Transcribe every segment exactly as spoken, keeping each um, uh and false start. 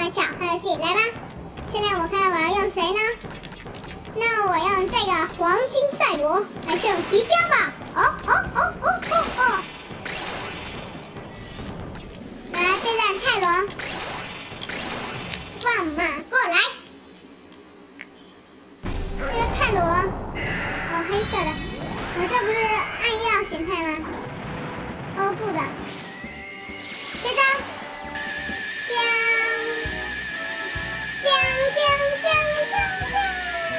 玩小游戏，来吧。现在我看我要用谁呢？那我用这个黄金赛罗，还是用迪迦吧？哦哦哦哦哦哦！来对战泰罗，放马过来。这个泰罗，哦，黑色的，我这不是暗耀形态吗？欧布的，接招，将将将将将将！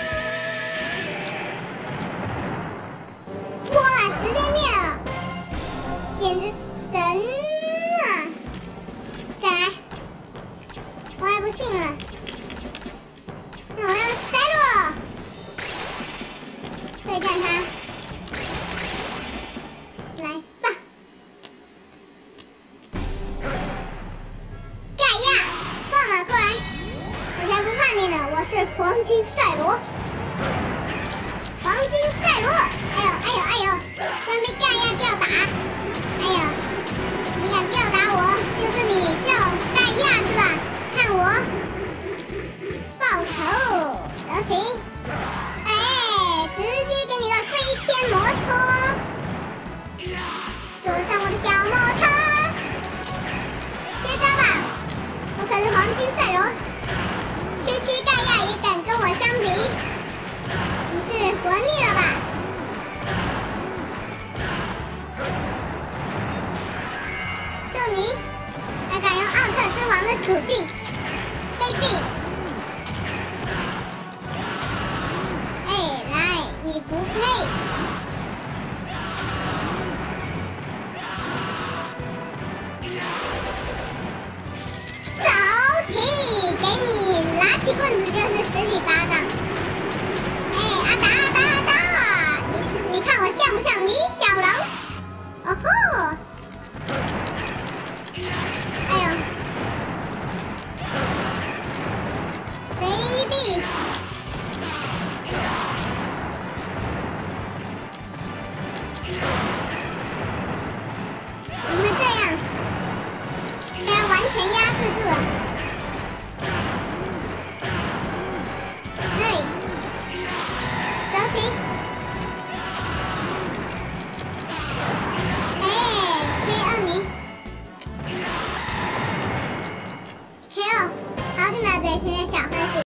哇，直接灭了，简直神啊！再来，我还不信了，那我要塞洛对战他，来吧！盖亚，放马过来！我才不怕你呢，我是黄金赛罗，黄金赛罗！哎呦哎呦哎呦，突然被盖亚吊打！哎呦，你敢吊打我，就是你叫盖亚是吧？看我报仇，走起！哎，直接给你个飞天摩托，坐上我的小摩托，接招吧！我可是黄金赛罗，区区盖亚也敢跟我相比？你是活腻了吧？就你还敢用奥特之王的属性，卑鄙！哎，来，你不配！手起，给你拿起棍子就是十几巴掌。